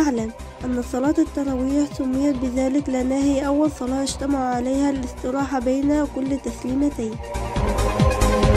اعلم أن صلاة التراويح سميت بذلك لأنها هي أول صلاة اجتمع عليها الاستراحة بين كل تسليمتين.